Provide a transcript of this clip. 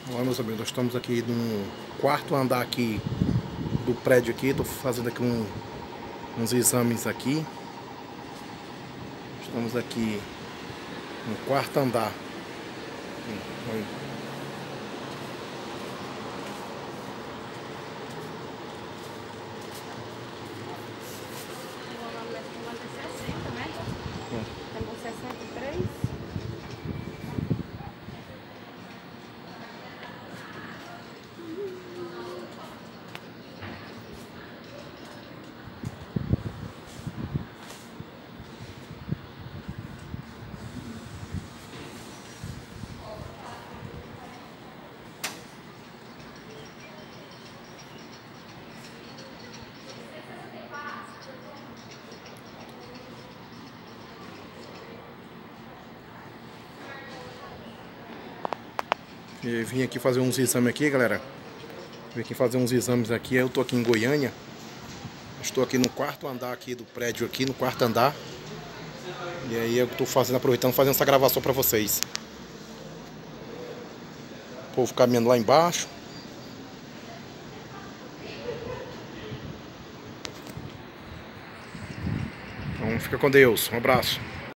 Olá, meus amigos, nós estamos aqui no quarto andar aqui do prédio aqui. Estou fazendo aqui uns exames aqui. Estamos aqui no quarto andar. Temos 63. E vim aqui fazer uns exames aqui, galera. Vim aqui fazer uns exames aqui. Eu tô aqui em Goiânia. Estou aqui no quarto andar aqui do prédio aqui, no quarto andar. E aí eu tô aproveitando, fazendo essa gravação pra vocês. O povo caminhando lá embaixo. Então fica com Deus. Um abraço.